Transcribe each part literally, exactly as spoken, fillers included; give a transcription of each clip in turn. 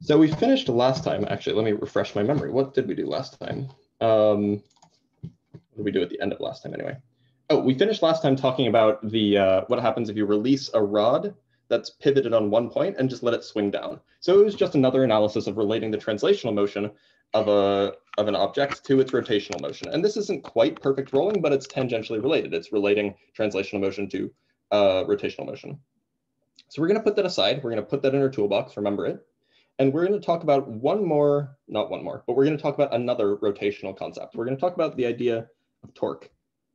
So we finished last time. Actually, let me refresh my memory. What did we do last time? Um, what did we do at the end of last time anyway? Oh, we finished last time talking about the uh, what happens if you release a rod that's pivoted on one point and just let it swing down. So it was just another analysis of relating the translational motion of a of an object to its rotational motion. And this isn't quite perfect rolling, but it's tangentially related. It's relating translational motion to uh, rotational motion. So we're going to put that aside. We're going to put that in our toolbox, remember it. And we're going to talk about one more, not one more, but we're going to talk about another rotational concept. We're going to talk about the idea of torque.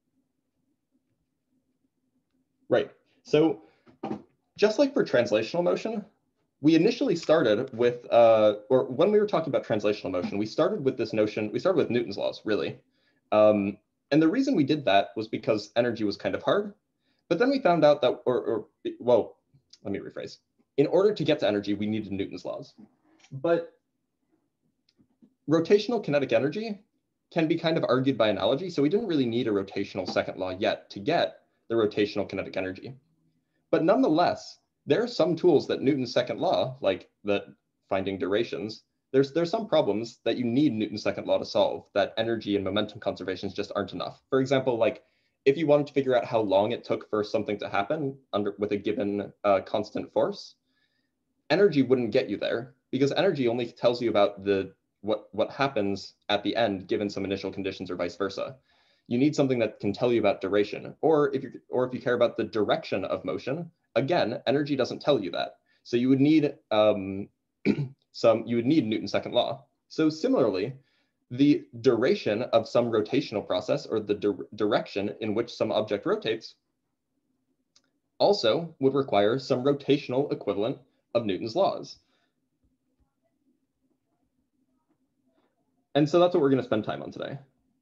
Right. So just like for translational motion, we initially started with, uh, or when we were talking about translational motion, we started with this notion, we started with Newton's laws, really. Um, and the reason we did that was because energy was kind of hard. But then we found out that, or, or well, let me rephrase. In order to get to energy, we needed Newton's laws. But rotational kinetic energy can be kind of argued by analogy. So we didn't really need a rotational second law yet to get the rotational kinetic energy. But nonetheless, there are some tools that Newton's second law, like the finding durations, there's, there's some problems that you need Newton's second law to solve that energy and momentum conservations just aren't enough. For example, like if you wanted to figure out how long it took for something to happen under with a given uh, constant force, energy wouldn't get you there because energy only tells you about the what, what happens at the end given some initial conditions or vice versa. You need something that can tell you about duration, or if you or if you care about the direction of motion, again, energy doesn't tell you that. So you would need um, some you would need Newton's second law. So similarly, the duration of some rotational process or the di direction in which some object rotates also would require some rotational equivalent of Newton's laws. And so that's what we're going to spend time on today.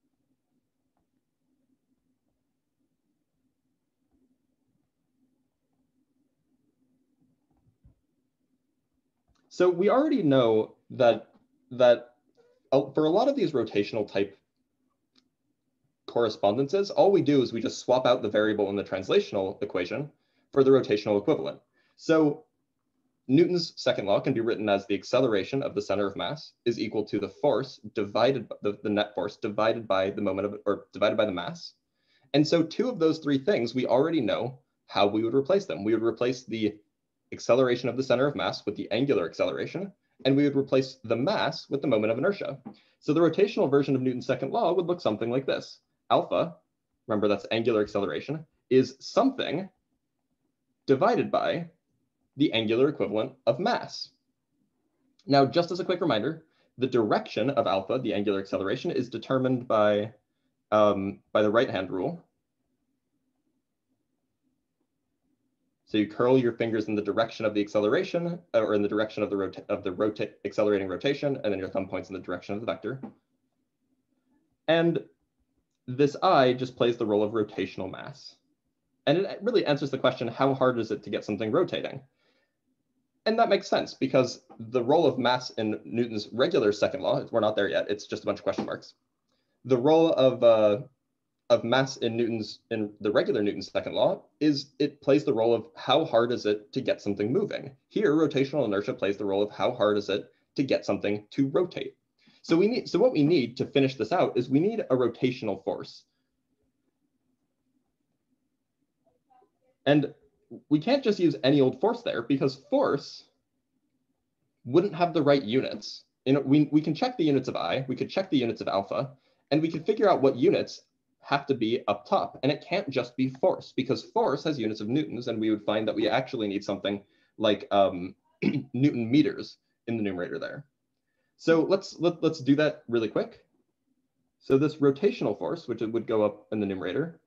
So we already know that, that for a lot of these rotational type correspondences, all we do is we just swap out the variable in the translational equation for the rotational equivalent. So Newton's second law can be written as the acceleration of the center of mass is equal to the force divided by the, the net force divided by the moment of, or divided by the mass. And so two of those three things, we already know how we would replace them. We would replace the acceleration of the center of mass with the angular acceleration, and we would replace the mass with the moment of inertia. So the rotational version of Newton's second law would look something like this. Alpha, remember that's angular acceleration, is something divided by the angular equivalent of mass. Now, just as a quick reminder, the direction of alpha, the angular acceleration, is determined by, um, by the right-hand rule. So you curl your fingers in the direction of the acceleration, or in the direction of the, rota of the rota accelerating rotation, and then your thumb points in the direction of the vector. And this I just plays the role of rotational mass. And it really answers the question, how hard is it to get something rotating? And that makes sense because the role of mass in Newton's regular second law, we're not there yet, it's just a bunch of question marks. The role of, uh, of mass in Newton's, in the regular Newton's second law is it plays the role of how hard is it to get something moving. Here, rotational inertia plays the role of how hard is it to get something to rotate. So we need, so what we need to finish this out is we need a rotational force. And we can't just use any old force there because force wouldn't have the right units. You know, we, we can check the units of I, we could check the units of alpha, and we could figure out what units have to be up top. And it can't just be force because force has units of newtons, and we would find that we actually need something like um, Newton meters in the numerator there. So let's, let, let's do that really quick. So this rotational force, which would go up in the numerator,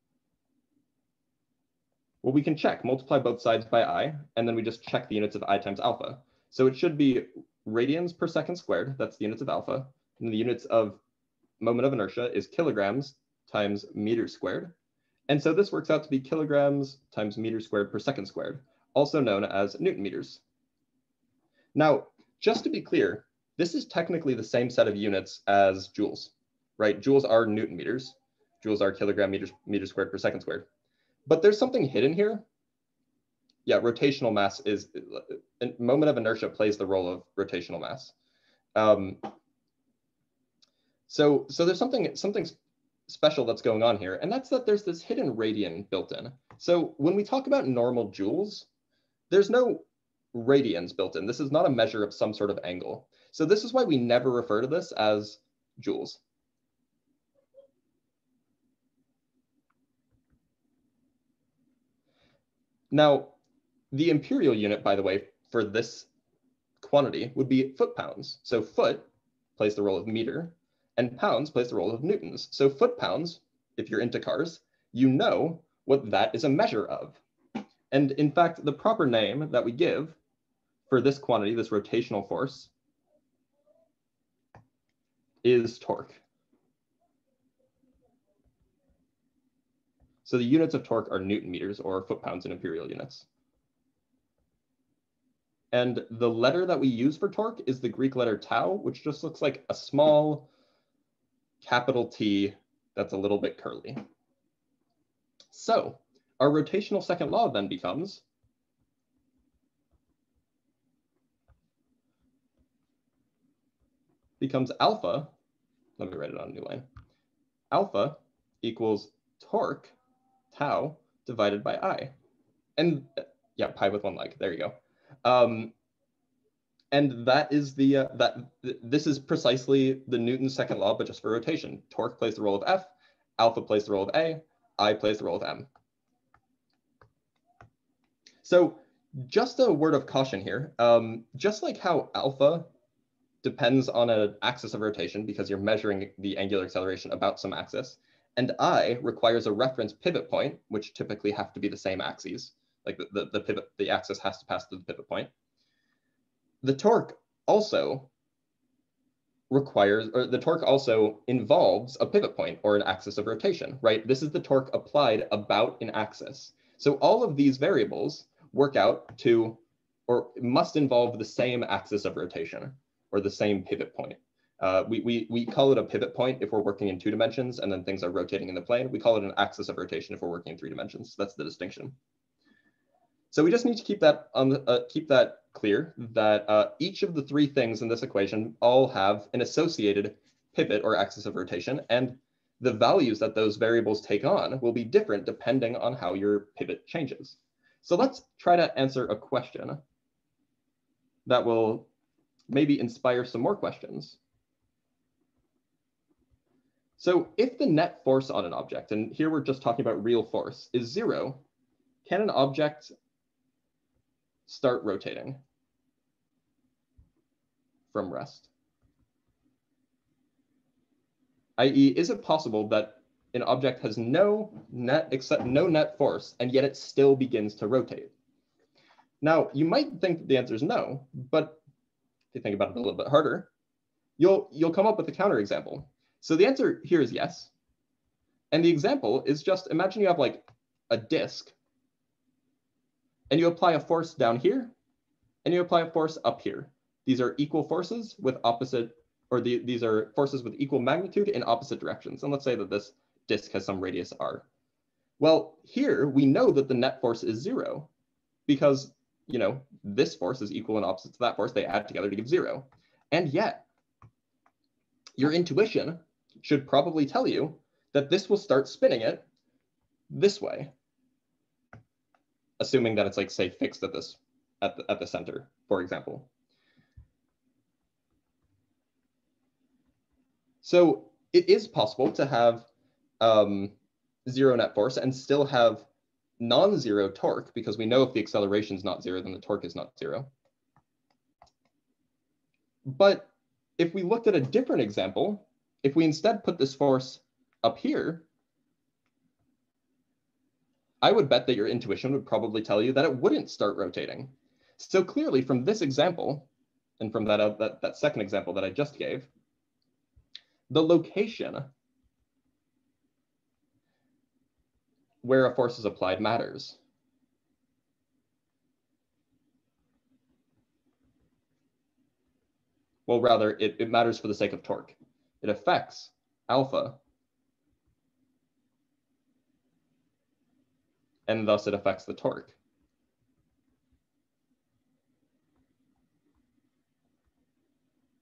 well, we can check, multiply both sides by I, and then we just check the units of I times alpha. So it should be radians per second squared, that's the units of alpha, and the units of moment of inertia is kilograms times meters squared. And so this works out to be kilograms times meters squared per second squared, also known as Newton meters. Now, just to be clear, this is technically the same set of units as joules, right? Joules are Newton meters, joules are kilogram meters, meters squared per second squared. But there's something hidden here. yeah, rotational mass is, a moment of inertia plays the role of rotational mass. Um, so, so there's something, something special that's going on here, and that's that there's this hidden radian built in. So when we talk about normal joules, there's no radians built in. This is not a measure of some sort of angle. So this is why we never refer to this as joules. Now, the imperial unit, by the way, for this quantity would be foot-pounds. So foot plays the role of meter, and pounds plays the role of newtons. So foot-pounds, if you're into cars, you know what that is a measure of. And in fact, the proper name that we give for this quantity, this rotational force, is torque. So the units of torque are newton meters, or foot-pounds in imperial units. And the letter that we use for torque is the Greek letter tau, which just looks like a small capital T that's a little bit curly. So our rotational second law then becomes becomes alpha, let me write it on a new line, alpha equals torque tau divided by I. And yeah, pi with one leg, there you go. Um, and that is the, uh, that th this is precisely the Newton's second law, but just for rotation. Torque plays the role of F, alpha plays the role of A, I plays the role of M. So just a word of caution here, um, just like how alpha depends on an axis of rotation because you're measuring the angular acceleration about some axis, and I requires a reference pivot point, which typically have to be the same axes, like the, the, the pivot, the axis has to pass through the pivot point. The torque also requires, or the torque also involves a pivot point or an axis of rotation, right? This is the torque applied about an axis. So all of these variables work out to, or must involve the same axis of rotation or the same pivot point. Uh, we, we, we call it a pivot point if we're working in two dimensions and then things are rotating in the plane. We call it an axis of rotation if we're working in three dimensions. That's the distinction. So we just need to keep that, on the, uh, keep that clear, that uh, each of the three things in this equation all have an associated pivot or axis of rotation, and the values that those variables take on will be different depending on how your pivot changes. So let's try to answer a question that will maybe inspire some more questions. So if the net force on an object, and here we're just talking about real force, is zero, can an object start rotating from rest? that is, is it possible that an object has no net except no net force, and yet it still begins to rotate? Now, you might think the answer is no, but if you think about it a little bit harder, you'll, you'll come up with a counterexample. So the answer here is yes. And the example is just, imagine you have like a disk, and you apply a force down here, and you apply a force up here. These are equal forces with opposite, or the, these are forces with equal magnitude in opposite directions. And let's say that this disk has some radius r. Well, here we know that the net force is zero because, you know, this force is equal and opposite to that force. They add together to give zero. And yet, your intuition should probably tell you that this will start spinning it this way, assuming that it's like, say, fixed at this, at the, at the center, for example. So it is possible to have um, zero net force and still have non-zero torque, because we know if the acceleration is not zero, then the torque is not zero. But if we looked at a different example, if we instead put this force up here, I would bet that your intuition would probably tell you that it wouldn't start rotating. So clearly from this example, and from that, uh, that, that second example that I just gave, the location where a force is applied matters. Well, rather, it, it matters for the sake of torque. It affects alpha, and thus it affects the torque.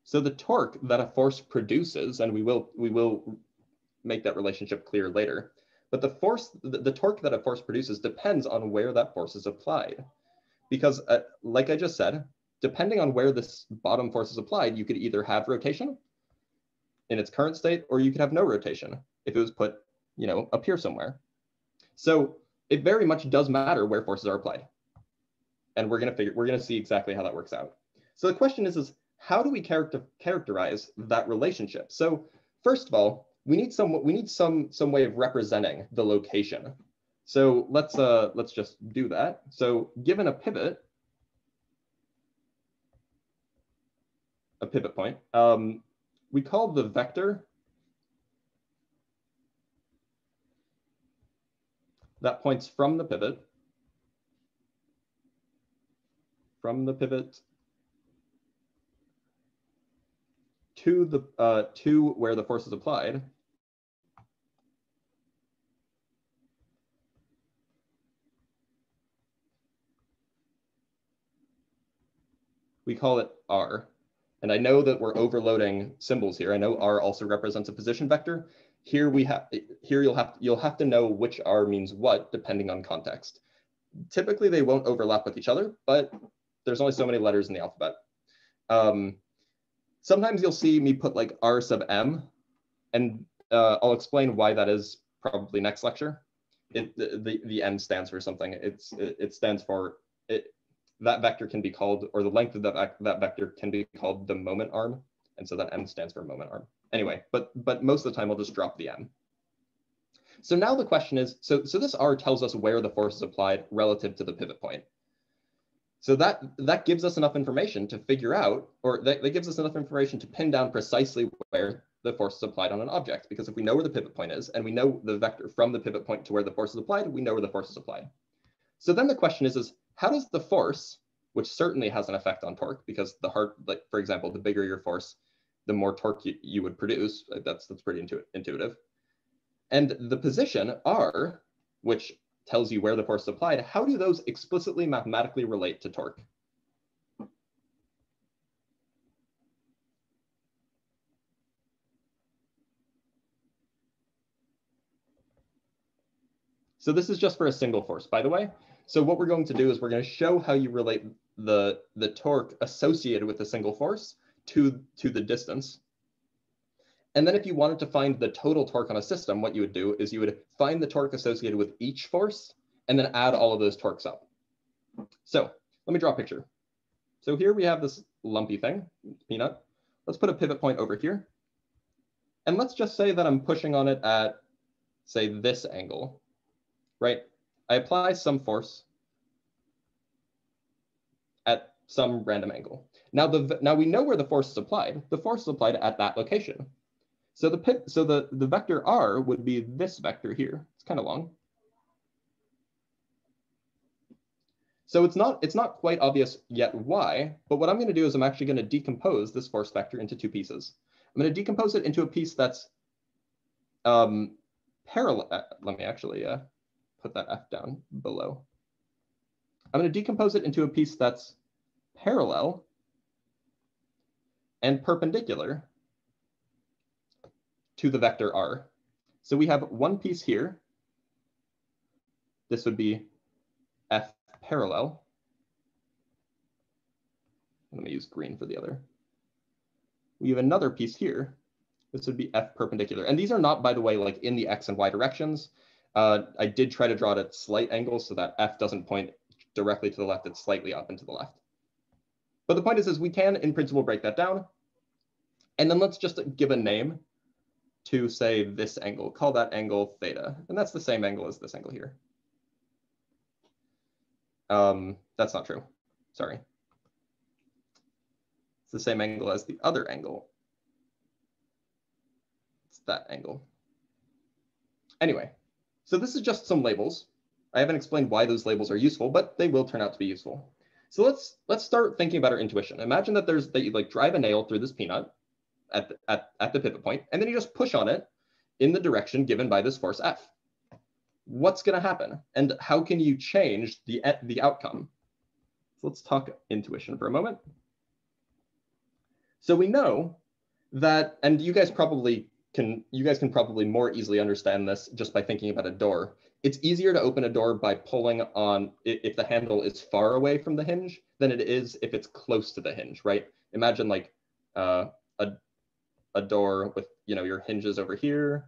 So the torque that a force produces, and we will, we will make that relationship clear later, but the force, the, the torque that a force produces depends on where that force is applied. Because uh, like I just said, depending on where this bottom force is applied, you could either have rotation in its current state, or you could have no rotation if it was put, you know, up here somewhere. So it very much does matter where forces are applied. And we're gonna figure, we're gonna see exactly how that works out. So the question is, is how do we character, characterize that relationship? So first of all, we need some, we need some, some way of representing the location. So let's, uh, let's just do that. So given a pivot, a pivot point, um, we call the vector that points from the pivot, from the pivot to the uh, to where the force is applied. We call it R. And I know that we're overloading symbols here. I know R also represents a position vector. Here we have here you'll have you'll have to know which R means what depending on context. Typically they won't overlap with each other, but there's only so many letters in the alphabet. Um, sometimes you'll see me put like R sub M, and uh, I'll explain why that is probably next lecture. It the the, the M stands for something. It's it, it stands for it. That vector can be called, or the length of that, that vector can be called the moment arm. And so that M stands for moment arm. Anyway, but, but most of the time I'll just drop the M. So now the question is, so, so this R tells us where the force is applied relative to the pivot point. So that, that gives us enough information to figure out, or that, that gives us enough information to pin down precisely where the force is applied on an object. Because if we know where the pivot point is, and we know the vector from the pivot point to where the force is applied, we know where the force is applied. So then the question is, is how does the force, which certainly has an effect on torque, because the hard, like for example, the bigger your force, the more torque you, you would produce. That's that's pretty intu intuitive. And the position R, which tells you where the force is applied, how do those explicitly mathematically relate to torque? So this is just for a single force, by the way. So what we're going to do is we're going to show how you relate the, the torque associated with the single force to, to the distance. And then if you wanted to find the total torque on a system, what you would do is you would find the torque associated with each force and then add all of those torques up. So let me draw a picture. So here we have this lumpy thing, peanut. Let's put a pivot point over here. And let's just say that I'm pushing on it at, say, this angle, right? I apply some force at some random angle. Now, the, now we know where the force is applied. The force is applied at that location. So the pip, so the, the vector R would be this vector here. It's kind of long. So it's not, it's not quite obvious yet why, but what I'm going to do is I'm actually going to decompose this force vector into two pieces. I'm going to decompose it into a piece that's um, parallel. Let me actually uh, put that F down below. I'm going to decompose it into a piece that's parallel and perpendicular to the vector R. So we have one piece here. This would be F parallel. Let me use green for the other. We have another piece here. This would be F perpendicular. And these are not, by the way, like in the X and Y directions. Uh, I did try to draw it at slight angles so that F doesn't point directly to the left, it's slightly up and to the left. But the point is, is we can, in principle, break that down. And then let's just give a name to, say, this angle. Call that angle theta. And that's the same angle as this angle here. Um, that's not true. Sorry. It's the same angle as the other angle. It's that angle. Anyway, so this is just some labels. I haven't explained why those labels are useful, but they will turn out to be useful. So let's let's start thinking about our intuition. Imagine that there's that you like drive a nail through this peanut at the, at, at the pivot point, and then you just push on it in the direction given by this force F. What's going to happen? And how can you change the, the outcome? So let's talk intuition for a moment. So we know that, and you guys probably can, you guys can probably more easily understand this just by thinking about a door. It's easier to open a door by pulling on, if the handle is far away from the hinge than it is if it's close to the hinge, right? Imagine like uh, a, a door with, you know, your hinges over here.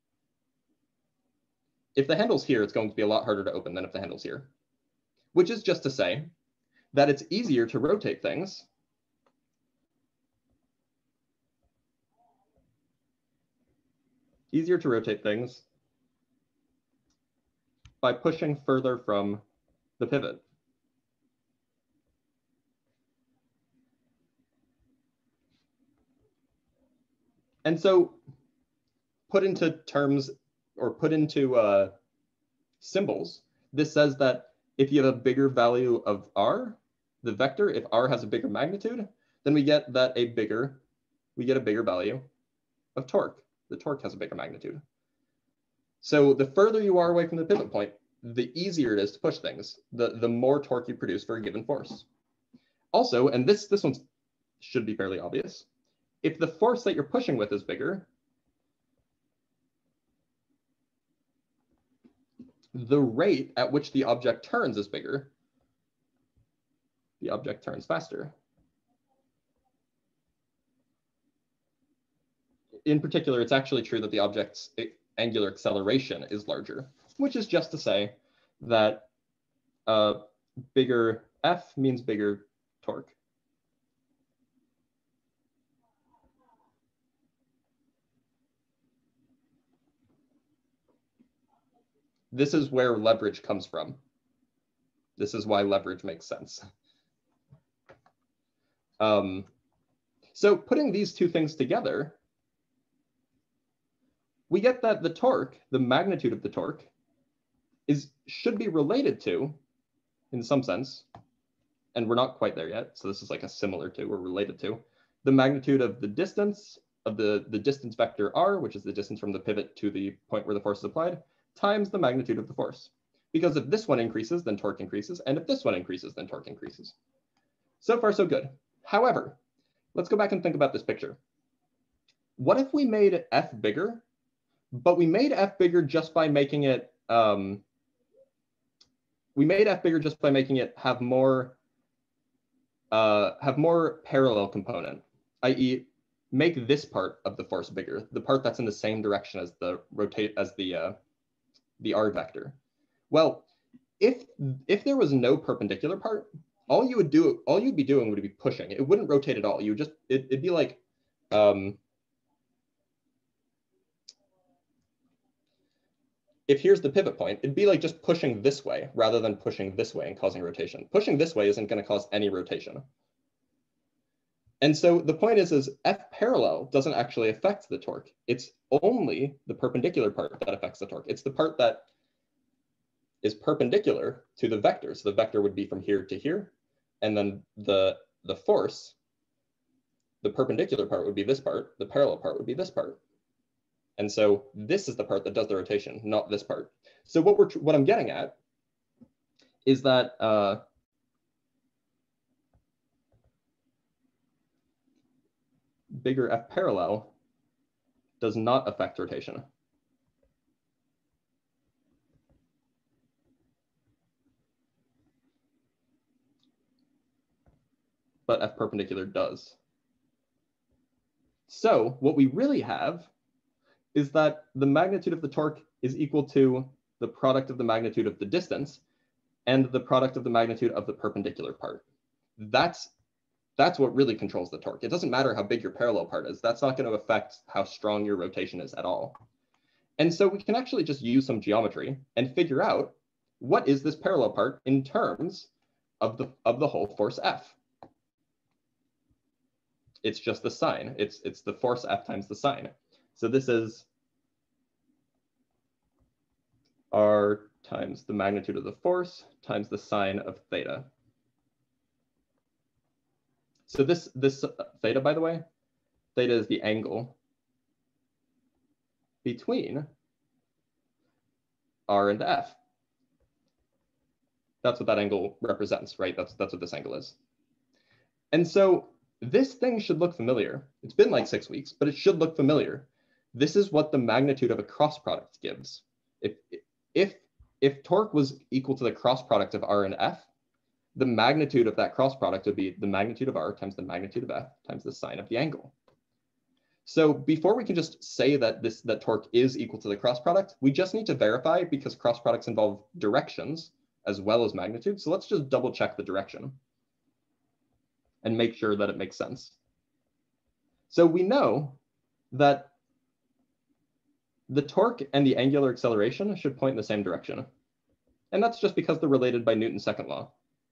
If the handle's here, it's going to be a lot harder to open than if the handle's here, which is just to say that it's easier to rotate things easier to rotate things by pushing further from the pivot. And so put into terms or put into uh, symbols, this says that if you have a bigger value of r, the vector, if r has a bigger magnitude, then we get that a bigger, we get a bigger value of torque. The torque has a bigger magnitude. So the further you are away from the pivot point, the easier it is to push things, the, the more torque you produce for a given force. Also, and this, this one should be fairly obvious, if the force that you're pushing with is bigger, the rate at which the object turns is bigger, the object turns faster. In particular, it's actually true that the object's angular acceleration is larger, which is just to say that uh, bigger F means bigger torque. This is where leverage comes from. This is why leverage makes sense. Um, so putting these two things together, we get that the torque, the magnitude of the torque, is should be related to, in some sense, and we're not quite there yet, so this is like a similar to, or related to, the magnitude of the distance of the, the distance vector r, which is the distance from the pivot to the point where the force is applied, times the magnitude of the force. Because if this one increases, then torque increases, and if this one increases, then torque increases. So far, so good. However, let's go back and think about this picture. What if we made F bigger, but we made F bigger just by making it, um, we made F bigger just by making it have more, uh, have more parallel component, that is make this part of the force bigger, the part that's in the same direction as the rotate, as the, uh, the r vector. Well, if, if there was no perpendicular part, all you would do, all you'd be doing would be pushing. It wouldn't rotate at all. You would just, it, it'd be like, um, if here's the pivot point, it'd be like just pushing this way rather than pushing this way and causing rotation. Pushing this way isn't going to cause any rotation. And so the point is, is F parallel doesn't actually affect the torque. It's only the perpendicular part that affects the torque. It's the part that is perpendicular to the vector. So the vector would be from here to here. And then the, the force, the perpendicular part would be this part. The parallel part would be this part. And so this is the part that does the rotation, not this part. So what we're what I'm getting at is that uh, bigger F parallel does not affect rotation. But F perpendicular does. So what we really have is that the magnitude of the torque is equal to the product of the magnitude of the distance and the product of the magnitude of the perpendicular part. That's, that's what really controls the torque. It doesn't matter how big your parallel part is. That's not going to affect how strong your rotation is at all. And so we can actually just use some geometry and figure out what is this parallel part in terms of the, of the whole force F. It's just the sign. It's, it's the force F times the sign. So this is r times the magnitude of the force times the sine of theta. So this, this theta, by the way, theta is the angle between r and F. That's what that angle represents, right? That's, that's what this angle is. And so this thing should look familiar. It's been like six weeks, but it should look familiar. This is what the magnitude of a cross product gives. If, if, if torque was equal to the cross product of R and F, the magnitude of that cross product would be the magnitude of R times the magnitude of F times the sine of the angle. So before we can just say that this that torque is equal to the cross product, we just need to verify, because cross products involve directions as well as magnitude. So let's just double check the direction and make sure that it makes sense. So we know that the torque and the angular acceleration should point in the same direction. And that's just because they're related by Newton's second law.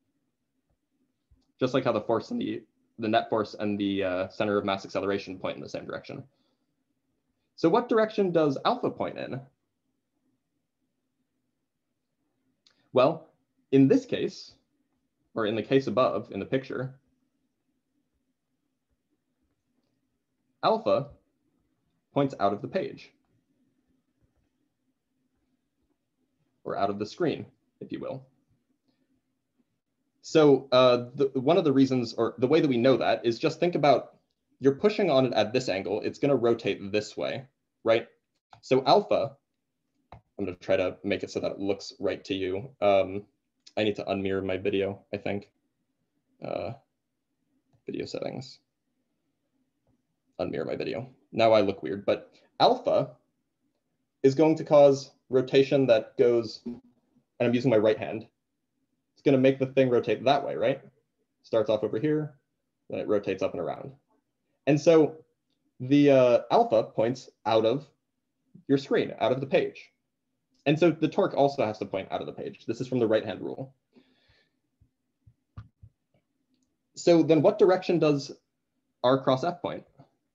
Just like how the force and the, the net force and the uh, center of mass acceleration point in the same direction. So what direction does alpha point in? Well, in this case, or in the case above in the picture, alpha points out of the page, or out of the screen, if you will. So uh, the, one of the reasons, or the way that we know that, is just think about, you're pushing on it at this angle, it's going to rotate this way, right? So alpha, I'm going to try to make it so that it looks right to you. Um, I need to unmirror my video, I think. Uh, video settings. Unmirror my video. Now I look weird, but alpha is going to cause rotation that goes, and I'm using my right hand, it's going to make the thing rotate that way, right? Starts off over here, then it rotates up and around. And so the uh, alpha points out of your screen, out of the page. And so the torque also has to point out of the page. This is from the right-hand rule. So then what direction does R cross F point?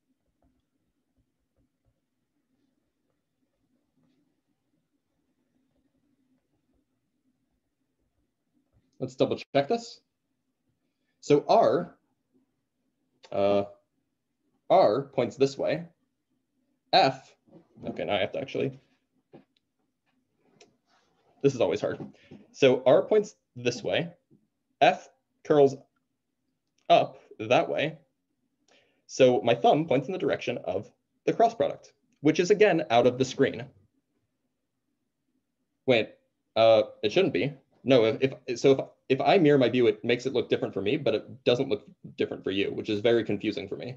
Let's double check this. So R, uh, R points this way. F, okay, now I have to actually, this is always hard. So R points this way. F curls up that way. So my thumb points in the direction of the cross product, which is again out of the screen. Wait, uh, it shouldn't be. No, if, if so, if, if I mirror my view, it makes it look different for me, but it doesn't look different for you, which is very confusing for me.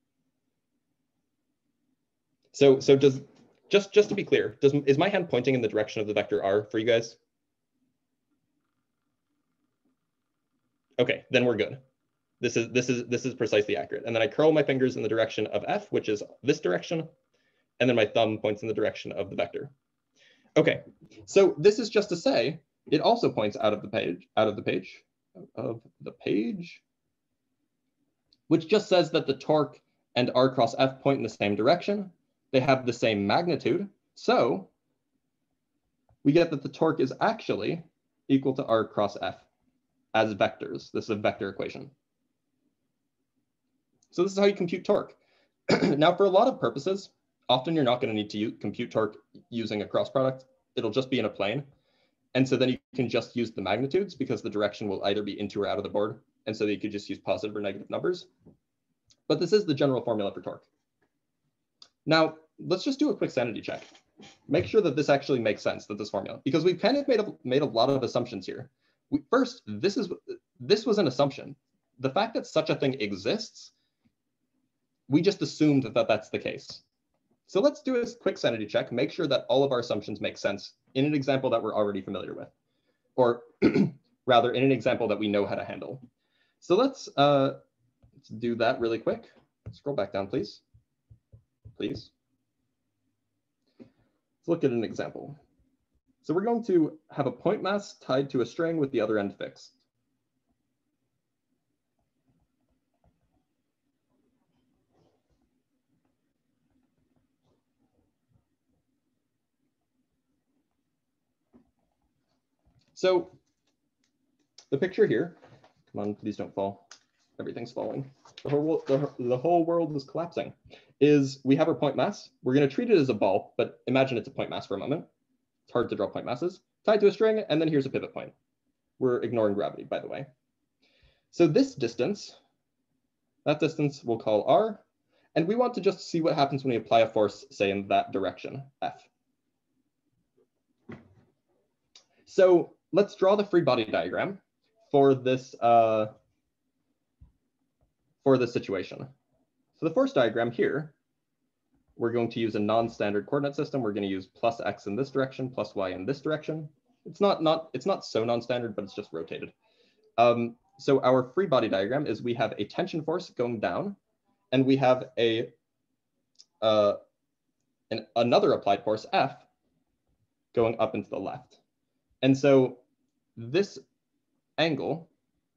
So, so does just just to be clear, does is my hand pointing in the direction of the vector R for you guys? Okay, then we're good. This is this is this is precisely accurate. And then I curl my fingers in the direction of F, which is this direction, and then my thumb points in the direction of the vector. Okay, so this is just to say it also points out of the page, out of the page, of the page, which just says that the torque and R cross F point in the same direction. They have the same magnitude. So we get that the torque is actually equal to R cross F as vectors. This is a vector equation. So this is how you compute torque. Now, for a lot of purposes, often you're not going to need to use, compute torque using a cross product. It'll just be in a plane. And so then you can just use the magnitudes because the direction will either be into or out of the board. And so you could just use positive or negative numbers. But this is the general formula for torque. Now, let's just do a quick sanity check. Make sure that this actually makes sense, that this formula, because we've kind of made a, made a lot of assumptions here. We, first, this, is, this was an assumption. The fact that such a thing exists, we just assumed that, that that's the case. So let's do a quick sanity check, make sure that all of our assumptions make sense in an example that we're already familiar with, or rather in an example that we know how to handle. So let's, uh, let's do that really quick. Scroll back down, please. Please. Let's look at an example. So we're going to have a point mass tied to a string with the other end fixed. So the picture here, come on, please don't fall. Everything's falling. The whole, the, the whole world is collapsing. Is we have our point mass. We're going to treat it as a ball, but imagine it's a point mass for a moment. It's hard to draw point masses. Tied to a string, and then here's a pivot point. We're ignoring gravity, by the way. So this distance That distance we'll call r. And we want to just see what happens when we apply a force, say, in that direction, F. So let's draw the free body diagram for this, uh, for this situation. So the force diagram here, we're going to use a non-standard coordinate system. We're going to use plus x in this direction, plus y in this direction. It's not, not, it's not so non-standard, but it's just rotated. Um, so our free body diagram is we have a tension force going down, and we have a uh, an, another applied force, F, going up into the left. And so this angle,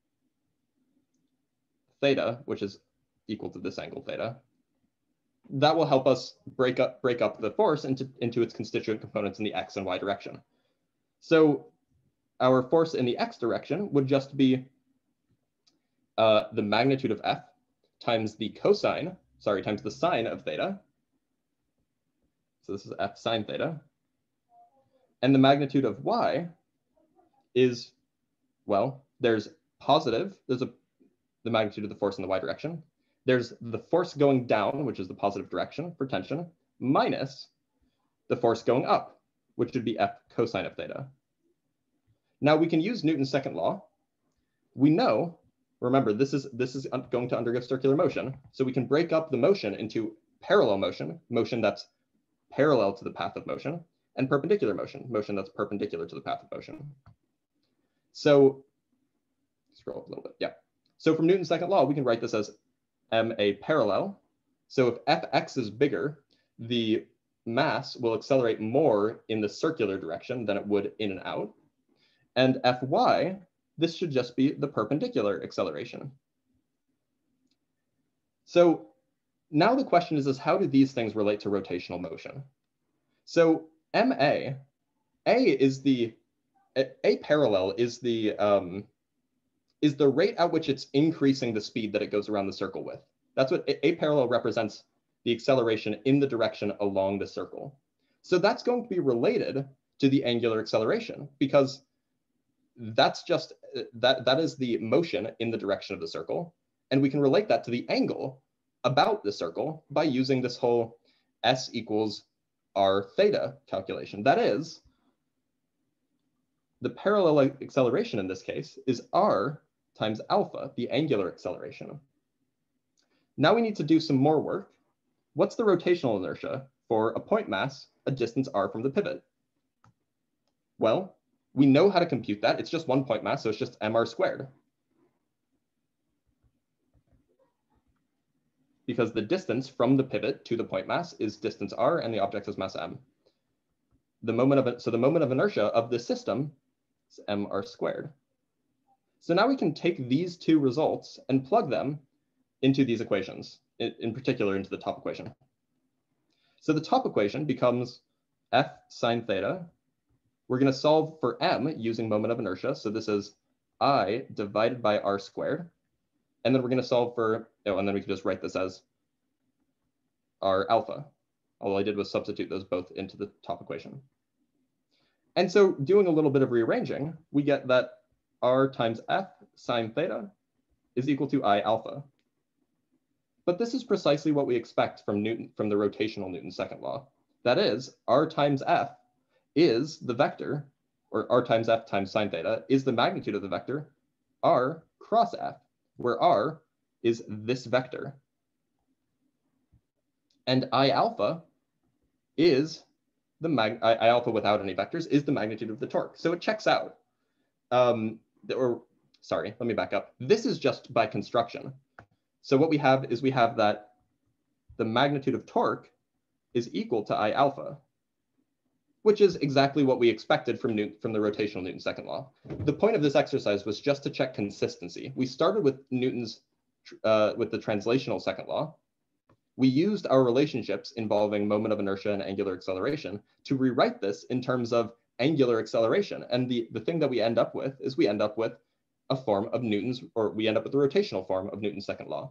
theta, which is equal to this angle, theta, that will help us break up, break up the force into, into its constituent components in the x and y direction. So our force in the x direction would just be uh, the magnitude of F times the cosine, sorry, times the sine of theta. So this is F sine theta. And the magnitude of y is, well, there's positive, there's a, the magnitude of the force in the y direction. There's the force going down, which is the positive direction for tension, minus the force going up, which would be F cosine of theta. Now we can use Newton's second law. We know, remember, this is, this is going to undergo circular motion. So we can break up the motion into parallel motion, motion that's parallel to the path of motion, and perpendicular motion, motion that's perpendicular to the path of motion. So scroll up a little bit, yeah. So from Newton's second law, we can write this as ma parallel. So if Fx is bigger, the mass will accelerate more in the circular direction than it would in and out. And Fy, this should just be the perpendicular acceleration. So now the question is, is how do these things relate to rotational motion? So ma, a is the, a, a parallel is the, um, is the rate at which it's increasing the speed that it goes around the circle with. That's what a, a parallel represents, the acceleration in the direction along the circle. So that's going to be related to the angular acceleration, because that's just, that, that is the motion in the direction of the circle. And we can relate that to the angle about the circle by using this whole s equals r theta calculation. That is, the parallel acceleration in this case is r times alpha, the angular acceleration. Now we need to do some more work. What's the rotational inertia for a point mass, a distance r from the pivot? Well, we know how to compute that. It's just one point mass, so it's just mr squared. Because the distance from the pivot to the point mass is distance r, and the object has mass m. The moment of it, so the moment of inertia of the system is mr squared. So now we can take these two results and plug them into these equations, in, in particular into the top equation. So the top equation becomes f sine theta. We're going to solve for m using moment of inertia. So this is I divided by r squared. And then we're going to solve for, oh, and then we can just write this as r alpha. All I did was substitute those both into the top equation. And so doing a little bit of rearranging, we get that r times f sine theta is equal to I alpha. But this is precisely what we expect from Newton, from the rotational Newton's second law. That is, r times f is the vector, or r times f times sine theta is the magnitude of the vector r cross f, where r is this vector. And I alpha is the mag I, I alpha without any vectors is the magnitude of the torque. So it checks out. Um, or sorry, let me back up. This is just by construction. So what we have is we have that the magnitude of torque is equal to I alpha, which is exactly what we expected from, Newton, from the rotational Newton's second law. The point of this exercise was just to check consistency. We started with Newton's, uh, with the translational second law. We used our relationships involving moment of inertia and angular acceleration to rewrite this in terms of angular acceleration. And the, the thing that we end up with is we end up with a form of Newton's, or we end up with the rotational form of Newton's second law.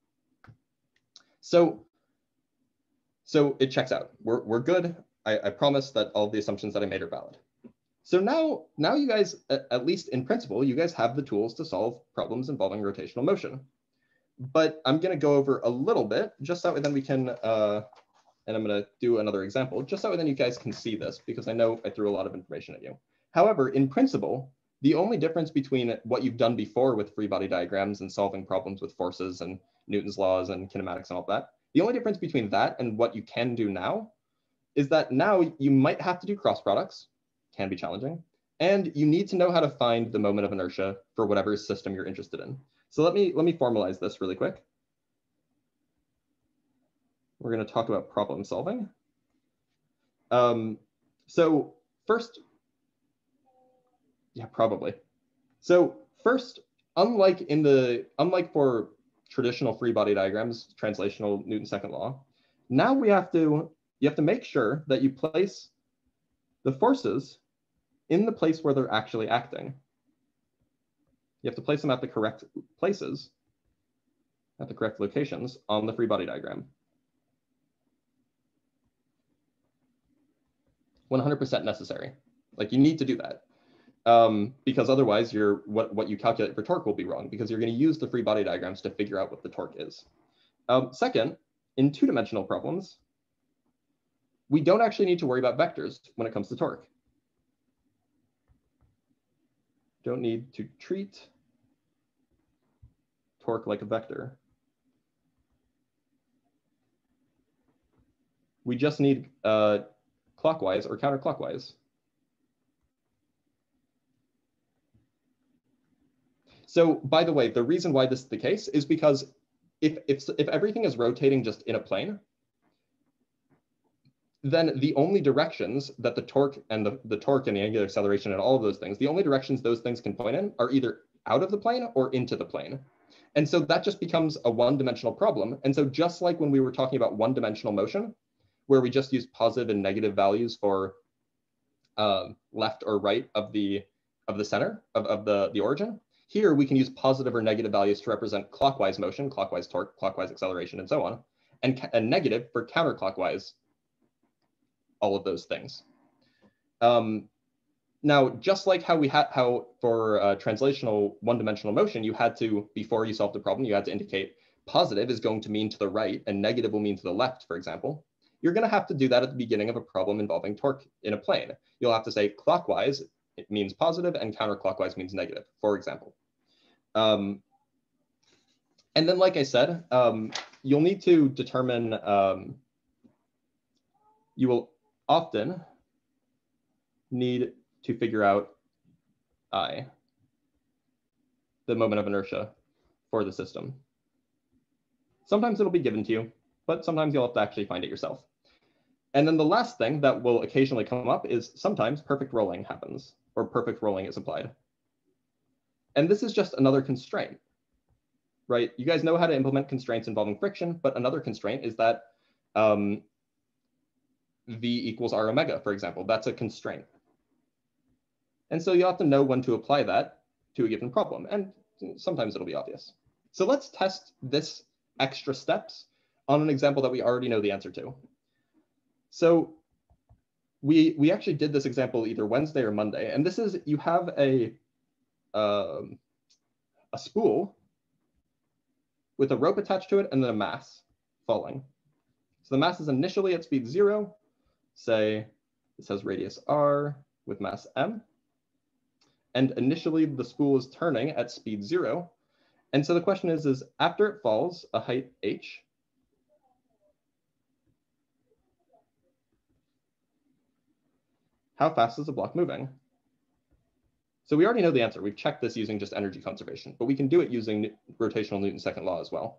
So, so it checks out. We're, we're good. I, I promise that all the assumptions that I made are valid. So now, now you guys, at least in principle, you guys have the tools to solve problems involving rotational motion. but I'm going to go over a little bit just so that then we can, uh, and I'm going to do another example just so then you guys can see this, because I know I threw a lot of information at you. However, in principle, the only difference between what you've done before with free body diagrams and solving problems with forces and Newton's laws and kinematics and all that, the only difference between that and what you can do now is that now you might have to do cross products, can be challenging, and you need to know how to find the moment of inertia for whatever system you're interested in. So let me, let me formalize this really quick. We're going to talk about problem solving. Um, so first, yeah, probably. So first, unlike in the, unlike for traditional free body diagrams, translational Newton's second law, now we have to, you have to make sure that you place the forces in the place where they're actually acting. You have to place them at the correct places, at the correct locations on the free body diagram. one hundred percent necessary. Like, you need to do that. Um, because otherwise you're, what, what you calculate for torque will be wrong, because you're going to use the free body diagrams to figure out what the torque is. Um, second, in two-dimensional problems, we don't actually need to worry about vectors when it comes to torque. Don't need to treat torque like a vector. We just need uh, clockwise or counterclockwise. So by the way, the reason why this is the case is because if, if, if everything is rotating just in a plane, then the only directions that the torque and the, the torque and the angular acceleration and all of those things, the only directions those things can point in are either out of the plane or into the plane. And so that just becomes a one-dimensional problem. And so just like when we were talking about one-dimensional motion, where we just use positive and negative values for um, left or right of the, of the center of, of the, the origin, here we can use positive or negative values to represent clockwise motion, clockwise torque, clockwise acceleration, and so on, and, and negative for counterclockwise, all of those things. Um, now, just like how we had, how for uh, translational one-dimensional motion, you had to, before you solved the problem, you had to indicate positive is going to mean to the right and negative will mean to the left, for example. You're going to have to do that at the beginning of a problem involving torque in a plane. You'll have to say clockwise, it means positive, and counterclockwise means negative, for example. Um, and then, like I said, um, you'll need to determine, um, you will often need to figure out I, the moment of inertia for the system. Sometimes it'll be given to you, but sometimes you'll have to actually find it yourself. And then the last thing that will occasionally come up is sometimes perfect rolling happens, or perfect rolling is applied. And this is just another constraint, right? You guys know how to implement constraints involving friction, but another constraint is that um, V equals R omega, for example. That's a constraint. And so you have to know when to apply that to a given problem, and sometimes it'll be obvious. So let's test this extra steps on an example that we already know the answer to. So we, we actually did this example either Wednesday or Monday, and this is, you have a, um, a spool with a rope attached to it and then a mass falling. So the mass is initially at speed zero, say this has radius r with mass m, and initially the spool is turning at speed zero. And so the question is, is after it falls a height h, how fast is the block moving? So we already know the answer. We've checked this using just energy conservation, but we can do it using rotational Newton's second law as well.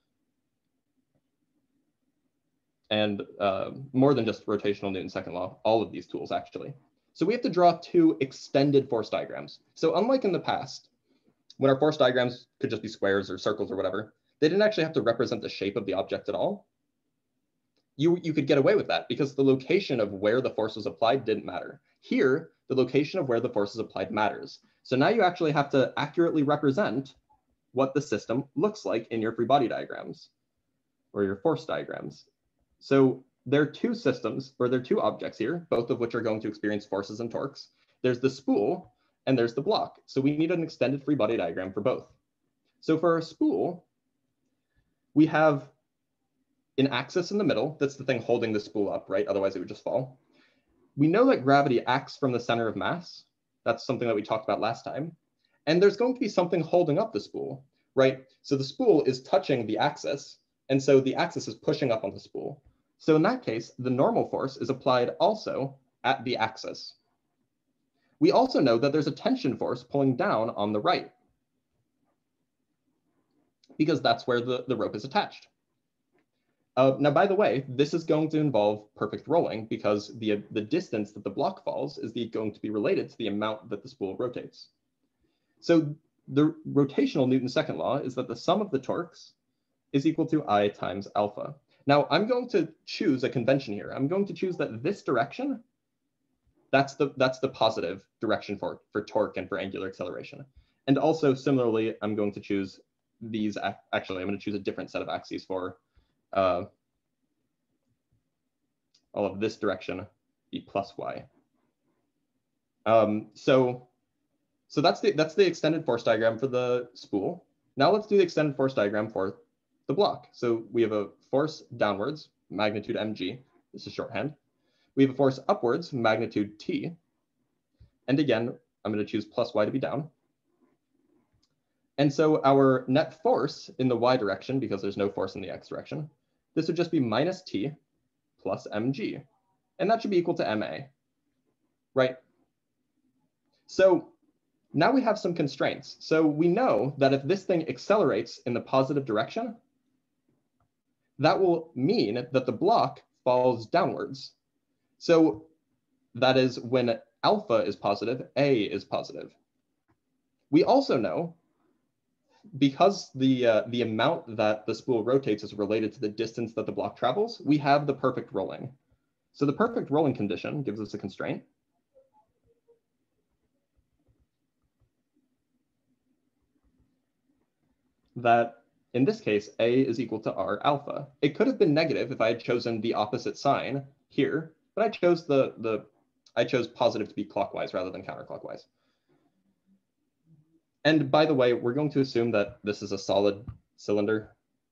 And uh, more than just rotational Newton's second law, all of these tools actually. So we have to draw two extended force diagrams. So unlike in the past, when our force diagrams could just be squares or circles or whatever, they didn't actually have to represent the shape of the object at all. You, you could get away with that because the location of where the force was applied didn't matter. Here, the location of where the force is applied matters. So now you actually have to accurately represent what the system looks like in your free body diagrams or your force diagrams. So there are two systems, or there are two objects here, both of which are going to experience forces and torques. There's the spool and there's the block. So we need an extended free body diagram for both. So for a spool, we have an axis in the middle. That's the thing holding the spool up, right? Otherwise it would just fall. We know that gravity acts from the center of mass. That's something that we talked about last time. And there's going to be something holding up the spool, right? So the spool is touching the axis, and so the axis is pushing up on the spool. So in that case, the normal force is applied also at the axis. We also know that there's a tension force pulling down on the right, because that's where the, the rope is attached. Uh, now, by the way, this is going to involve perfect rolling, because the, the distance that the block falls is the, going to be related to the amount that the spool rotates. So the rotational Newton's second law is that the sum of the torques is equal to I times alpha. Now, I'm going to choose a convention here. I'm going to choose that this direction, that's the, that's the positive direction for, for torque and for angular acceleration. And also, similarly, I'm going to choose these, actually, I'm going to choose a different set of axes for uh, all of this direction, be plus y. Um, so so that's, the, that's the extended force diagram for the spool. Now let's do the extended force diagram for the block. So we have a force downwards, magnitude mg. This is shorthand. We have a force upwards, magnitude t. And again, I'm going to choose plus y to be down. And so our net force in the y direction, because there's no force in the x direction, this would just be minus t plus mg. And that should be equal to ma, right? So now we have some constraints. So we know that if this thing accelerates in the positive direction, that will mean that the block falls downwards. So that is when alpha is positive, A is positive. We also know, because the, uh, the amount that the spool rotates is related to the distance that the block travels, we have the perfect rolling. So the perfect rolling condition gives us a constraint. That in this case, A is equal to R alpha. It could have been negative if I had chosen the opposite sign here, but I chose the, the I chose positive to be clockwise rather than counterclockwise. And by the way, we're going to assume that this is a solid cylinder.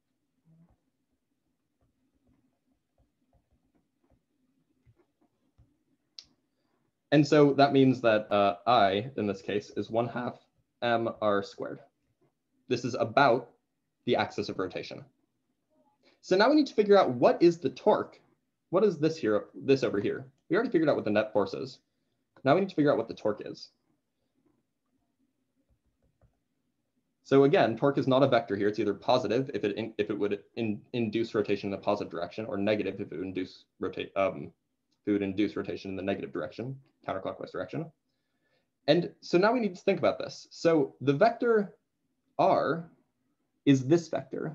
And so that means that uh, I, in this case, is one half m r squared. This is about the axis of rotation. So now we need to figure out what is the torque. What is this here, this over here? We already figured out what the net force is. Now we need to figure out what the torque is. So again, torque is not a vector here. It's either positive if it in, if it would in, induce rotation in the positive direction, or negative if it would induce rotate um, if it would induce rotation in the negative direction, counterclockwise direction. And so now we need to think about this. So the vector r is this vector.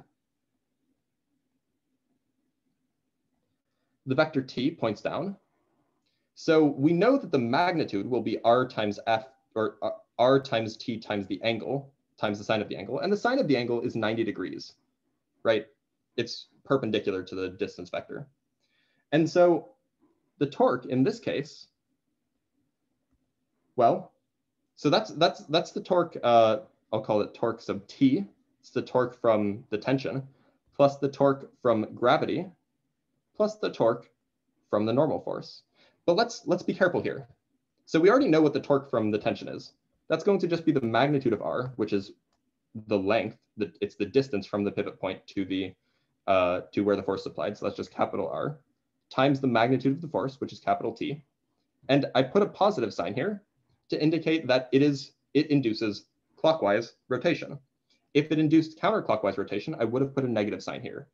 The vector t points down. So we know that the magnitude will be r times f, or r times t times the angle, times the sine of the angle. And the sine of the angle is ninety degrees, right? It's perpendicular to the distance vector. And so the torque in this case, well, so that's, that's, that's the torque, uh, I'll call it torque sub t. It's the torque from the tension, plus the torque from gravity, plus the torque from the normal force. But let's, let's be careful here. So we already know what the torque from the tension is. That's going to just be the magnitude of r, which is the length, the, it's the distance from the pivot point to, the, uh, to where the force is applied. So that's just capital R, times the magnitude of the force, which is capital T. And I put a positive sign here to indicate that it is it induces clockwise rotation. If it induced counterclockwise rotation, I would have put a negative sign here.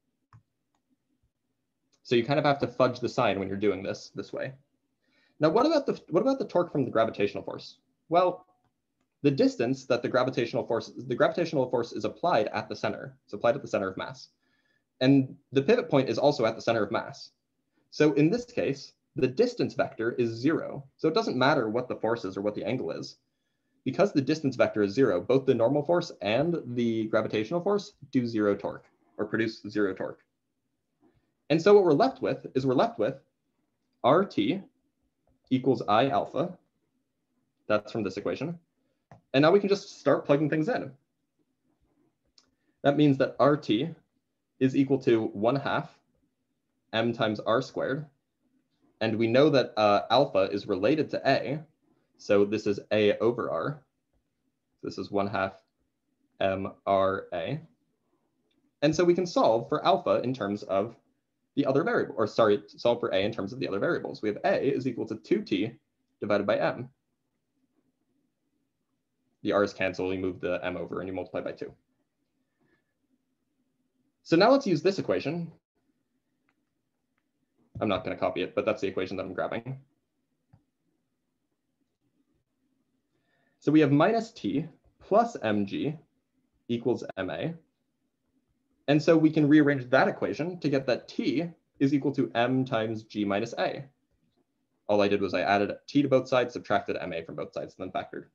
So you kind of have to fudge the sign when you're doing this this way. Now, what about the what about the torque from the gravitational force? Well, the distance that the gravitational force the gravitational force is applied at the center. It's applied at the center of mass, and the pivot point is also at the center of mass. So in this case, the distance vector is zero. So it doesn't matter what the force is or what the angle is. Because the distance vector is zero, both the normal force and the gravitational force do zero torque, or produce zero torque. And so what we're left with is we're left with R T equals I alpha. That's from this equation. And now we can just start plugging things in. That means that R T is equal to one half m times r squared. And we know that uh, alpha is related to a. So this is a over r. This is one half m r a. And so we can solve for alpha in terms of the other variable, or sorry, solve for a in terms of the other variables. We have a is equal to two t divided by m. The r's cancel, you move the m over and you multiply by two. So now let's use this equation. I'm not going to copy it, but that's the equation that I'm grabbing. So we have minus t plus mg equals ma. And so we can rearrange that equation to get that t is equal to m times g minus a. All I did was I added t to both sides, subtracted ma from both sides, and then factored.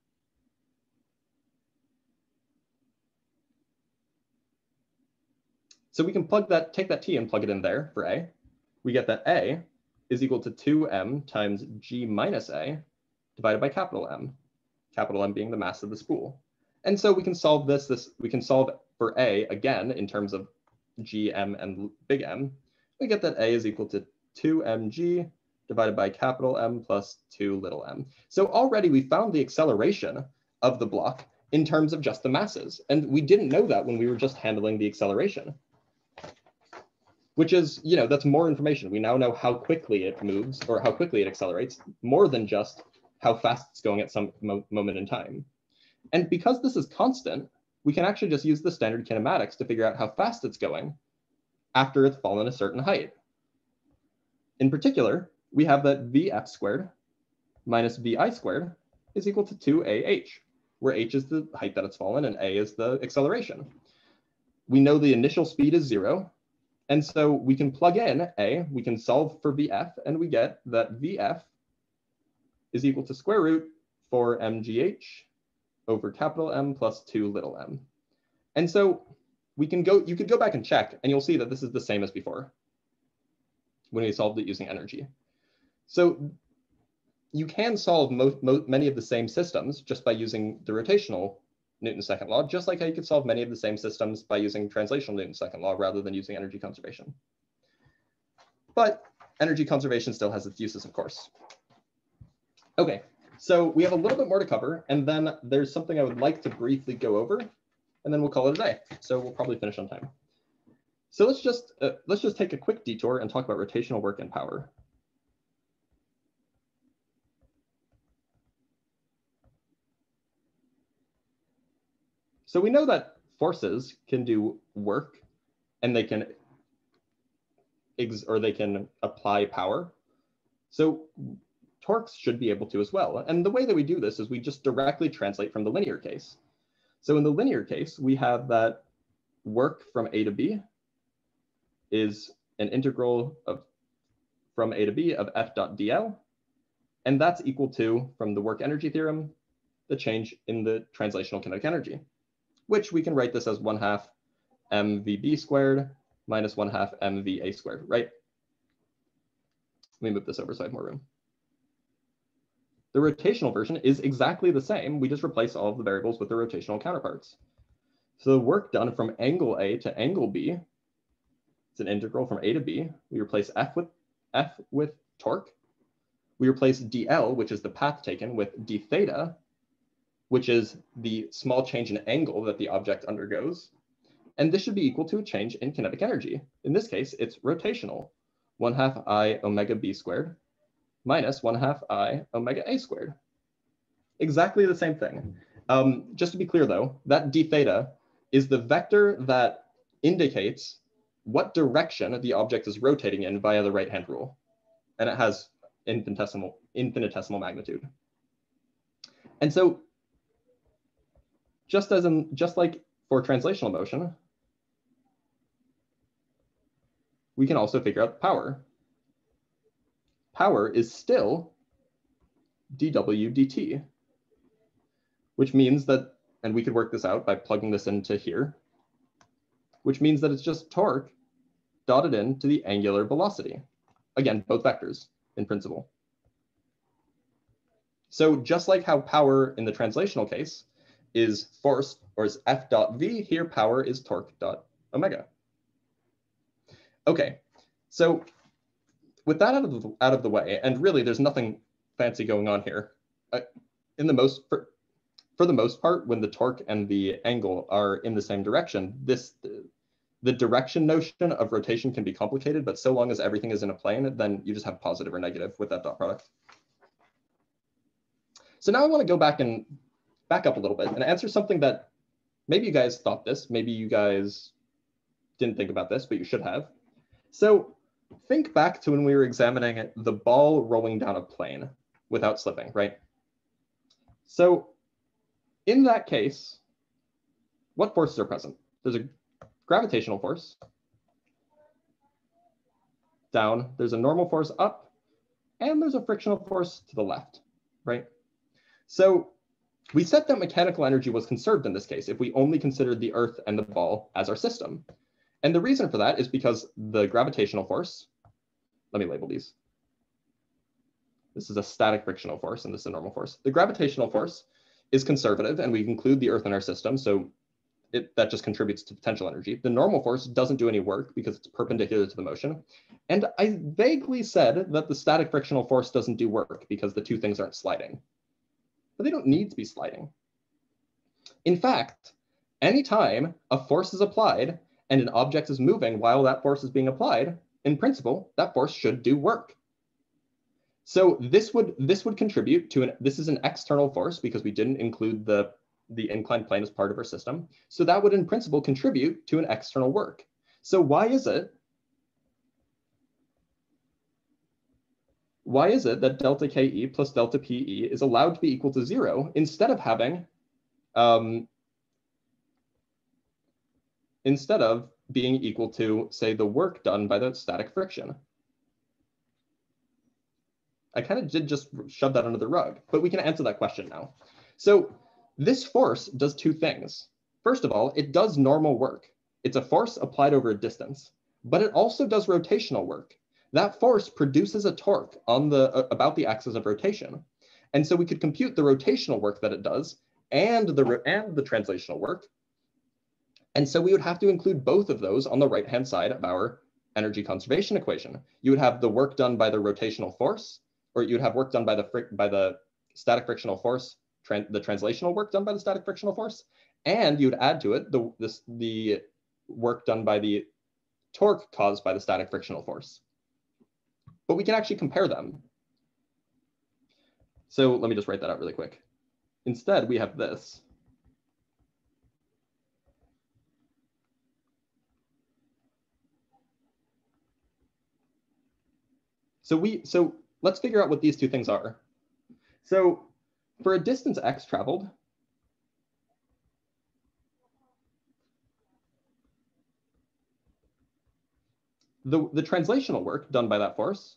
So we can plug that, take that t and plug it in there for a. We get that a is equal to two m times g minus a divided by capital M, capital M being the mass of the spool. And so we can solve this, this we can solve for a again in terms of g, m, and big M. We get that a is equal to two m g divided by capital M plus two little m. So already we found the acceleration of the block in terms of just the masses. And we didn't know that when we were just handling the acceleration, which is, you know, that's more information. We now know how quickly it moves or how quickly it accelerates, more than just how fast it's going at some mo moment in time. And because this is constant, we can actually just use the standard kinematics to figure out how fast it's going after it's fallen a certain height. In particular, we have that vf squared minus vi squared is equal to two a h, where h is the height that it's fallen and a is the acceleration. We know the initial speed is zero. And so we can plug in a, we can solve for vf, and we get that vf is equal to square root four mgh over capital M plus two little m. And so we can go, you could go back and check, and you'll see that this is the same as before when we solved it using energy. So you can solve mo mo many of the same systems just by using the rotational Newton's second law, just like how you could solve many of the same systems by using translational Newton's second law rather than using energy conservation. But energy conservation still has its uses, of course. Okay, so we have a little bit more to cover, and then there's something I would like to briefly go over, and then we'll call it a day. So we'll probably finish on time. So let's just uh, let's just take a quick detour and talk about rotational work and power. So we know that forces can do work, and they can ex or they can apply power. So torques should be able to as well. And the way that we do this is we just directly translate from the linear case. So in the linear case, we have that work from A to B is an integral of from A to B of F dot dl. And that's equal to, from the work energy theorem, the change in the translational kinetic energy, which we can write this as one half mvb squared minus one half mva squared, right? Let me move this over so I have more room. The rotational version is exactly the same. We just replace all of the variables with their rotational counterparts. So the work done from angle A to angle B, it's an integral from A to B. We replace F with F with torque. We replace dl, which is the path taken, with d theta, which is the small change in angle that the object undergoes. And this should be equal to a change in kinetic energy. In this case, it's rotational, one half I omega b squared minus one half I omega a squared. Exactly the same thing. Um, just to be clear though, that d theta is the vector that indicates what direction the object is rotating in via the right-hand rule. And it has infinitesimal, infinitesimal magnitude. And so just as in, just like for translational motion, we can also figure out power. Power is still dw dt, which means that, and we could work this out by plugging this into here, which means that it's just torque dotted into the angular velocity. Again, both vectors in principle. So just like how power in the translational case is force, or is F dot V, here power is torque dot omega. Okay, so with that out of the, out of the way, and really there's nothing fancy going on here. Uh, in the most, for, for the most part, when the torque and the angle are in the same direction, this the direction notion of rotation can be complicated, but so long as everything is in a plane, then you just have positive or negative with that dot product. So now I want to go back and back up a little bit and answer something that maybe you guys thought this, maybe you guys didn't think about this, but you should have. So think back to when we were examining the ball rolling down a plane without slipping, right? So in that case, what forces are present? There's a gravitational force down, there's a normal force up, and there's a frictional force to the left, right? So we said that mechanical energy was conserved in this case if we only considered the Earth and the ball as our system. And the reason for that is because the gravitational force, let me label these. This is a static frictional force, and this is a normal force. The gravitational force is conservative, and we include the Earth in our system, so it, that just contributes to potential energy. The normal force doesn't do any work because it's perpendicular to the motion. And I vaguely said that the static frictional force doesn't do work because the two things aren't sliding. But they don't need to be sliding. In fact, anytime a force is applied and an object is moving while that force is being applied, in principle, that force should do work. So this would this would contribute to an, this is an external force because we didn't include the, the inclined plane as part of our system. So that would in principle contribute to an external work. So why is it, why is it that delta K E plus delta P E is allowed to be equal to zero instead of having, um, instead of being equal to, say, the work done by the static friction? I kind of did just shove that under the rug, but we can answer that question now. So this force does two things. First of all, it does normal work. It's a force applied over a distance, but it also does rotational work. That force produces a torque on the uh, about the axis of rotation. And so we could compute the rotational work that it does and the, and the translational work. And so we would have to include both of those on the right-hand side of our energy conservation equation. You would have the work done by the rotational force, or you'd have work done by the by the static frictional force, tran the translational work done by the static frictional force, and you'd add to it the this the work done by the torque caused by the static frictional force. But we can actually compare them. So let me just write that out really quick. Instead, we have this. So we so let's figure out what these two things are. So for a distance x traveled, the, the translational work done by that force,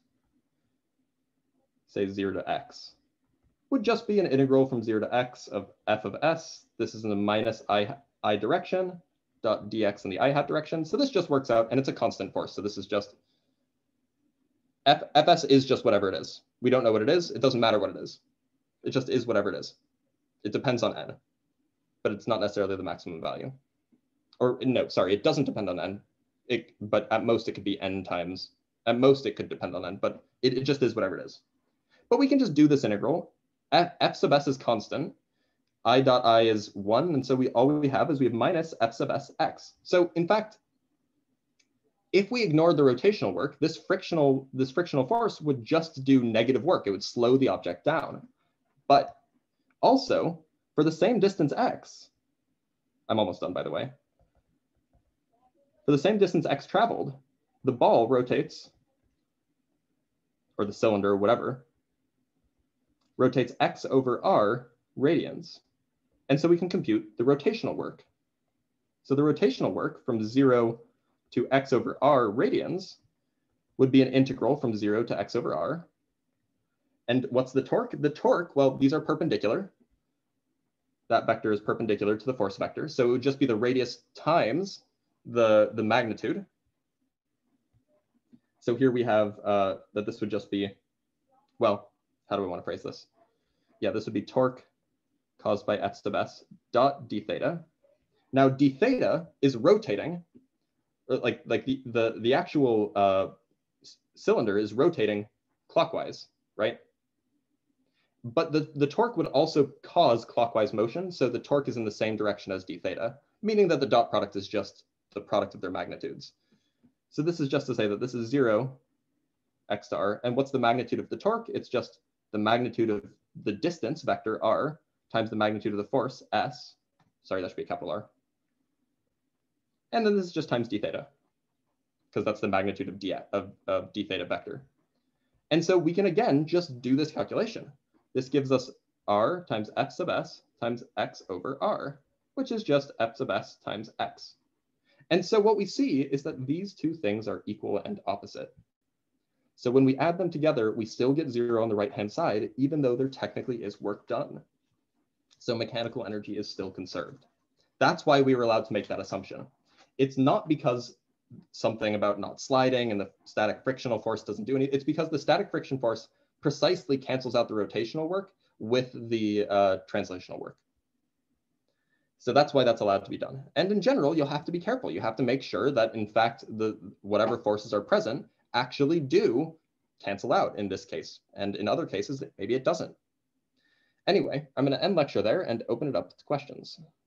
say zero to x, would just be an integral from zero to x of f of s. This is in the minus i, I direction, dot dx in the i hat direction. So this just works out, and it's a constant force. So this is just, F, fs is just whatever it is. We don't know what it is. It doesn't matter what it is. It just is whatever it is. It depends on n, but it's not necessarily the maximum value. Or no, sorry, it doesn't depend on n. It, but at most it could be n times. At most it could depend on n, but it, it just is whatever it is. But we can just do this integral. F, f sub s is constant. I dot I is one, and so we all we have is we have minus f sub s x. So in fact, if we ignored the rotational work, this frictional, this frictional force would just do negative work. It would slow the object down. But also, for the same distance x, I'm almost done, by the way. For the same distance x traveled, the ball rotates, or the cylinder, or whatever, rotates x over r radians. And so we can compute the rotational work. So the rotational work from zero to x over r radians would be an integral from zero to x over r. And what's the torque? The torque, well, these are perpendicular. That vector is perpendicular to the force vector. So it would just be the radius times the, the magnitude. So here we have uh, that this would just be, well, how do we want to phrase this? Yeah, this would be torque caused by f sub s dot d theta. Now d theta is rotating. like, like the, the, the actual uh, cylinder is rotating clockwise, right? But the, the torque would also cause clockwise motion. So the torque is in the same direction as d theta, meaning that the dot product is just the product of their magnitudes. So this is just to say that this is zero x to r. And what's the magnitude of the torque? It's just the magnitude of the distance, vector r, times the magnitude of the force, s. Sorry, that should be a capital R. And then this is just times d theta, because that's the magnitude of d, of, of d theta vector. And so we can, again, just do this calculation. This gives us r times f sub s times x over r, which is just f sub s times x. And so what we see is that these two things are equal and opposite. So when we add them together, we still get zero on the right-hand side, even though there technically is work done. So mechanical energy is still conserved. That's why we were allowed to make that assumption. It's not because something about not sliding and the static frictional force doesn't do anything. It's because the static friction force precisely cancels out the rotational work with the uh, translational work. So that's why that's allowed to be done. And in general, you'll have to be careful. You have to make sure that, in fact, the whatever forces are present actually do cancel out in this case. And in other cases, maybe it doesn't. Anyway, I'm going to end lecture there and open it up to questions.